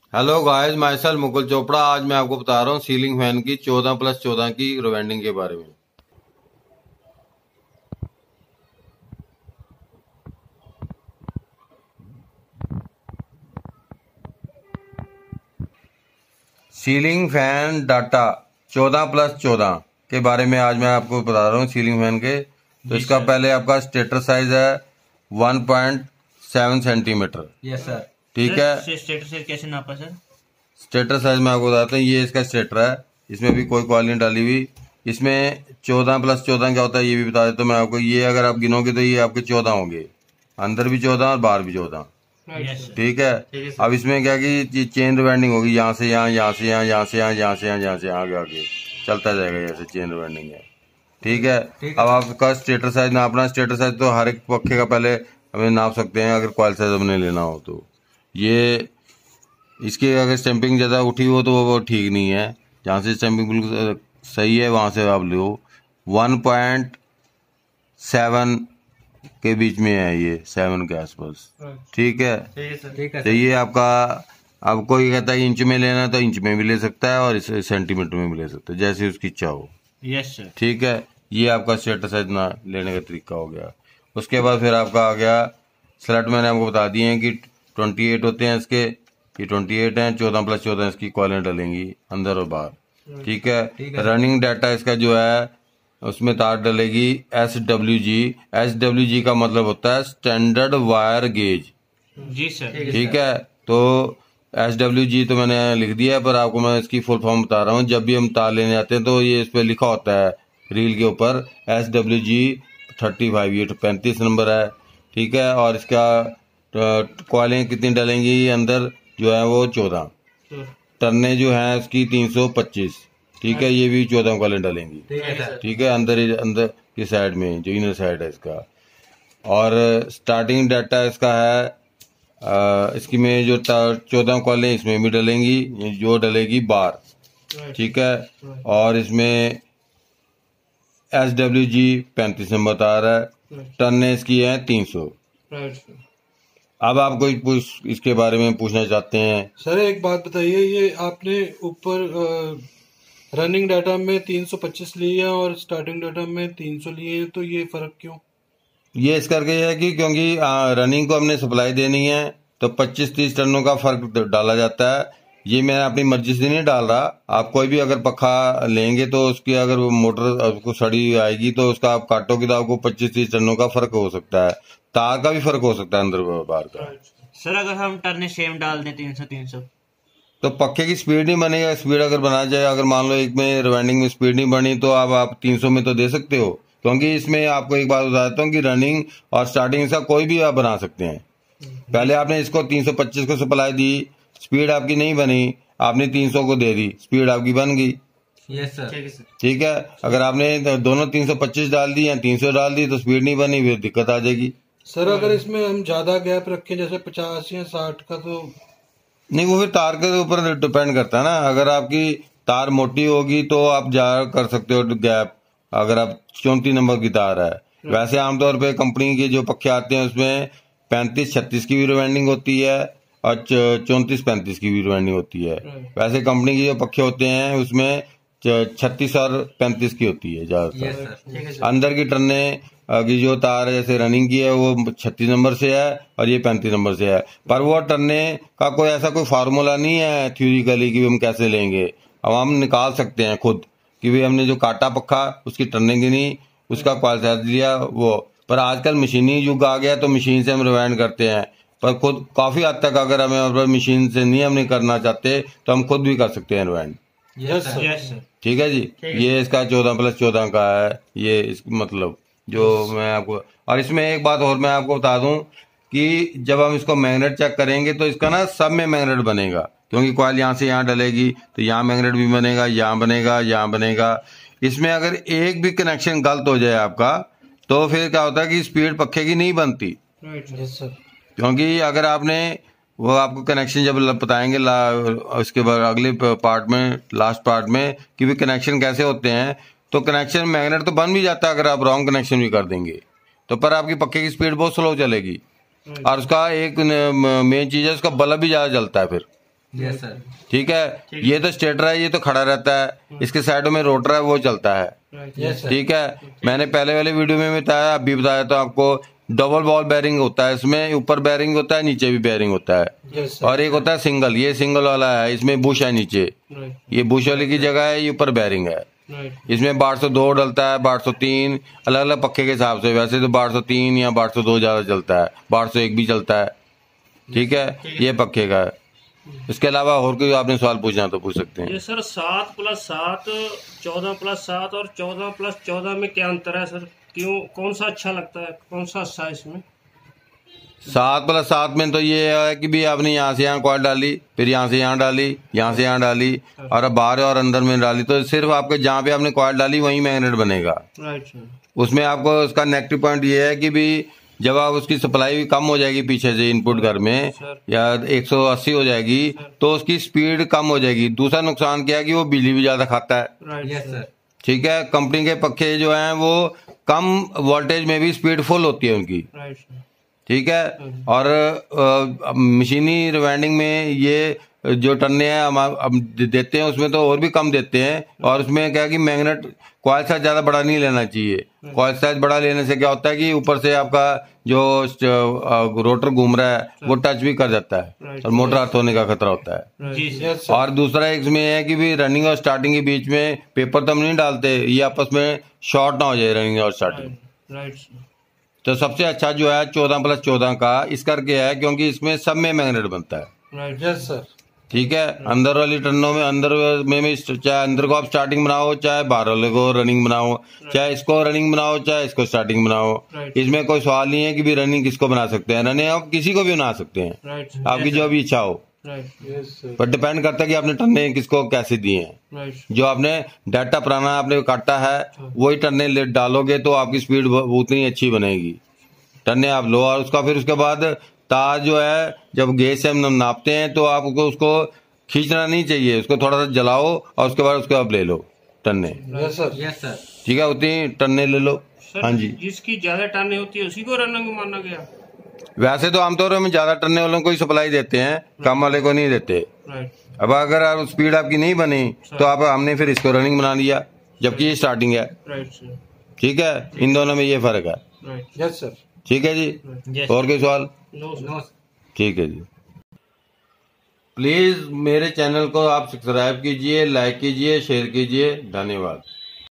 Hello guys, my self Mukul Chopra. आज मैं आपको बता रहा हूँ सीलिंग फैन की 14+14 की रिवेंडिंग के बारे में। सीलिंग फैन डाटा 14+14 के बारे में आज मैं आपको बता रहा हूँ सीलिंग फैन के। तो इसका पहले आपका स्टेटर साइज है 1.7 सेंटीमीटर। Yes sir. ठीक है। स्टेटर साइज कैसे नापा सर? स्टेटर साइज मैं आपको बताता हूँ। ये इसका स्टेटर है, इसमें भी कोई कॉल नहीं डाली हुई। इसमें 14+14 क्या होता है ये भी बता देता हूँ मैं आपको। ये अगर आप गिनोगे तो ये आपके 14 होंगे, अंदर भी 14 और बाहर भी 14। ठीक है। अब इसमें क्या कि चेन रिवाइंडिंग होगी, यहाँ से यहाँ, यहाँ से यहाँ, यहाँ से यहाँ, यहाँ से यहाँ, यहाँ से आगे आगे चलता जाएगा, जैसे चेन रिवाइंडिंग है। ठीक है। अब आपका स्टेटर साइज नापना। स्टेटर साइज तो हर एक पक्के का पहले हमें नाप सकते हैं अगर कॉइल साइज हमने लेना हो तो। ये इसकी अगर स्टैंपिंग ज़्यादा उठी हो तो वो ठीक नहीं है। जहाँ से स्टैंपिंग बिल्कुल सही है वहाँ से आप लो। 1.7 के बीच में है, ये 7 के आसपास। ठीक है। तो ये आपको ये कहता है इंच में लेना है तो इंच में भी ले सकता है और इस सेंटीमीटर में भी ले सकता है, जैसे उसकी इच्छा हो। Yes sir. ठीक है। ये आपका स्टेटर साइज ना लेने का तरीका हो गया। उसके बाद फिर आपका आ गया स्लट। मैंने आपको बता दिए हैं कि 28 होते हैं इसके। ये 28 हैं। 14+14 इसकी कॉइलें डलेंगी अंदर और बाहर। ठीक है। रनिंग डाटा इसका जो है उसमें तार डलेगी SWG। SWG का मतलब होता है स्टैंडर्ड वायर गेज। जी सर। ठीक है। तो SWG तो मैंने लिख दिया है, पर आपको मैं इसकी फुल फॉर्म बता रहा हूँ। जब भी हम तार लेने जाते हैं तो ये इस पे लिखा होता है रील के ऊपर SWG 35। ये 35 नंबर है। ठीक है। और इसका कॉइलें कितनी डलेंगी अंदर जो है वो 14। टर्ने जो है उसकी 325। ठीक है। ये भी 14 कॉइलें डलेंगी। ठीक है। अंदर की साइड में जो इनर साइड है इसका। और स्टार्टिंग डाटा इसका है इसकी में जो 14 कॉइलें इसमें भी डलेंगी, जो डलेगी बार। ठीक है। और इसमें SWG 35 नंबर तार है। टर्ने इसकी है 300। अब आप कोई इसके बारे में पूछना चाहते हैं? सर एक बात बताइए, ये आपने ऊपर रनिंग डाटा में 325 लिए हैं और स्टार्टिंग डाटा में 300 लिए हैं, तो ये फर्क क्यों? ये इस करके है कि क्योंकि रनिंग को हमने सप्लाई देनी है तो 25-30 टनों का फर्क डाला जाता है। ये मैं अपनी मर्जी से नहीं डाल रहा। आप कोई भी अगर पखा लेंगे तो उसकी अगर मोटर उसको सड़ी आएगी तो उसका आप काटोगे तो आपको 25-30 टनों का फर्क हो सकता है। तार का भी फर्क हो सकता है अंदर बाहर का। सर अगर हम टर्ने सेम डाल दें 300 तो पक्के की स्पीड नहीं बनेगा। स्पीड अगर बनाया जाए, अगर मान लो एक में रिवाइंडिंग में स्पीड नहीं बनी तो अब आप 300 में तो दे सकते हो। क्योंकि इसमें आपको एक बात बताता हूँ कि रनिंग और स्टार्टिंग का कोई भी आप बना सकते हैं। पहले आपने इसको 325 को सप्लाई दी, स्पीड आपकी नहीं बनी, आपने 300 को दे दी, स्पीड आपकी बन गई। Yes sir. ठीक है। अगर आपने दोनों 325 डाल दी या 300 डाल दी तो स्पीड नहीं बनी, फिर दिक्कत आ जाएगी। सर अगर इसमें हम ज्यादा गैप रखें जैसे 50 या 60 का तो नहीं, वो फिर तार के ऊपर डिपेंड करता है ना। अगर आपकी तार मोटी होगी तो आप जा कर सकते हो गैप। अगर आप 34 नंबर की तार है, वैसे आमतौर पे कंपनी के जो पक्के आते हैं उसमें 35-36 की भी रिवाइंडिंग होती है और 34-35 की भी रिवाइंडिंग होती है। वैसे कंपनी के जो पक्के होते हैं उसमें 36 और 35 की होती है ज्यादातर। अंदर की टर्ने की जो तार जैसे रनिंग की है वो 36 नंबर से है और ये 35 नंबर से है। पर वो टर्ने का कोई ऐसा कोई फार्मूला नहीं है थ्योरिकली कि हम कैसे लेंगे। अब हम निकाल सकते हैं खुद कि भाई हमने जो काटा पक्का उसकी टर्निंग गिनी, उसका कॉइल साइज लिया वो। पर आजकल मशीनी युग आ गया तो मशीन से हम रिवाइंड करते हैं। पर खुद काफी हद तक अगर हमें मशीन से नहीं हमने करना चाहते तो हम खुद भी कर सकते हैं रिवाइंड। Yes sir. ठीक है जी। ये इसका 14+14 का है। ये मतलब जो मैं आपको, और इसमें एक बात और मैं आपको बता दूं कि जब हम इसको मैग्नेट चेक करेंगे तो इसका ना सब में मैग्नेट बनेगा। क्योंकि कॉइल यहाँ से यहाँ डलेगी तो यहाँ मैग्नेट भी बनेगा, यहाँ बनेगा, यहाँ बनेगा। इसमें अगर एक भी कनेक्शन गलत हो जाए आपका तो फिर क्या होता है कि स्पीड पक्के की नहीं बनती। Yes sir. क्योंकि अगर आपने वो आपको कनेक्शन जब बताएंगे उसके बाद अगले पार्ट में, लास्ट पार्ट में कि भी कनेक्शन कैसे होते हैं, तो कनेक्शन मैग्नेट तो बन भी जाता है अगर आप रॉन्ग कनेक्शन भी कर देंगे तो। पर आपकी पक्के की स्पीड बहुत स्लो चलेगी और उसका एक मेन चीज है उसका बल्ब भी ज्यादा जलता है फिर। Yes sir. ठीक है, ये तो स्टेटर है, ये तो खड़ा रहता है, इसके साइडों में रोटर है वो चलता है। Yes sir. ठीक है, मैंने पहले वाले वीडियो में बताया, अभी बताया तो आपको डबल बॉल बेरिंग होता है, इसमें ऊपर बेरिंग होता है, नीचे भी बेरिंग होता है। Yes sir. और एक होता है सिंगल, ये सिंगल वाला है, इसमें बुश है नीचे, ये बुश वाले की जगह है, ये ऊपर बेरिंग है। इसमें 1202 डलता है, 1203, अलग अलग पक्के के हिसाब से। वैसे तो 1203 या 1202 ज्यादा चलता है, 1201 भी चलता है। ठीक है, ये पक्के का है। इसके अलावा और कोई आपने सवाल पूछना तो पूछ सकते हैं। ये सर 7+7, 14+7 और 14+14 में क्या अंतर है सर? क्यों, कौन सा अच्छा लगता है, कौन सा अच्छा है इसमें? 7+7 में तो ये है कि भी आपने यहाँ से यहाँ कॉइल डाली, फिर यहाँ से यहाँ डाली, यहाँ से यहाँ डाली, और अब बाहर और अंदर में डाली, तो सिर्फ आपके जहाँ पे आपने कॉइल डाली वहीं मैग्नेट बनेगा। Right sir. उसमें आपको उसका नेगेटिव पॉइंट ये है कि भी जब आप उसकी सप्लाई भी कम हो जाएगी पीछे से इनपुट घर में, या 180 हो जाएगी, तो उसकी स्पीड कम हो जाएगी। दूसरा नुकसान क्या है कि वो बिजली भी ज्यादा खाता है। Yes sir. ठीक है, कंपनी के पक्के जो हैं वो कम वोल्टेज में भी स्पीड फुल होती है उनकी। Right sir. ठीक है, और मशीनी रिवाइंडिंग में ये जो टन्ने हैं हम देते हैं उसमें तो और भी कम देते हैं। और उसमें क्या है कि मैग्नेट कॉइल साइज ज्यादा बड़ा नहीं लेना चाहिए। कॉइल साइज बड़ा लेने से क्या होता है कि ऊपर से आपका जो रोटर घूम रहा है वो टच भी कर जाता है और मोटर अर्थ होने का खतरा होता है। जी यस सर। सर। और दूसरा इसमें है कि भी रनिंग और स्टार्टिंग के बीच में पेपर तो हम नहीं डालते, ये आपस में शॉर्ट ना हो जाए रनिंग और स्टार्टिंग। Right sir. तो सबसे अच्छा जो है 14+14 का इस करके है, क्योंकि इसमें सब में मैग्नेट बनता है। Right yes sir. ठीक है, अंदर वाली टर्नों में अंदर में चाहे अंदर को आप स्टार्टिंग बनाओ, चाहे बाहर वाले को रनिंग बनाओ, चाहे इसको रनिंग बनाओ, चाहे इसको स्टार्टिंग बनाओ। Right. इसमें कोई सवाल नहीं है कि भी रनिंग किसको बना सकते हैं, रनिंग आप किसी को भी बना सकते हैं, राइट आपकी जो भी इच्छा हो। Right yes sir. पर डिपेंड करता है कि आपने टर्ने किसको कैसे दिए हैं। राइट जो आपने डाटा पुराना आपने काटा है वही टर्ने डालोगे तो आपकी स्पीड उतनी अच्छी बनेगी। टर्ने आप लो और उसका फिर उसके बाद तार जो है जब गेज से हम नापते हैं तो आपको उसको खींचना नहीं चाहिए, उसको थोड़ा सा जलाओ और उसके बाद उसको आप ले लो टन्ने। Yes sir. Yes sir. ठीक है, उतनी टन्ने ले लो। सर, हाँ जी, जिसकी ज्यादा टर्न होती है उसी को रनिंग माना गया। वैसे तो आमतौर पर हम ज्यादा टन्ने वालों को ही सप्लाई देते हैं, कम वाले को नहीं देते। राइट। अब अगर स्पीड आपकी नहीं बनी तो आप हमने फिर इसको रनिंग बना लिया, जबकि ये स्टार्टिंग है। Right sir. ठीक है, इन दोनों में ये फर्क है। राइट। Yes sir. ठीक है जी, यस और कोई सवाल? No sir. नो। ठीक है जी। प्लीज मेरे चैनल को आप सब्सक्राइब कीजिए, लाइक कीजिए, शेयर कीजिए। धन्यवाद।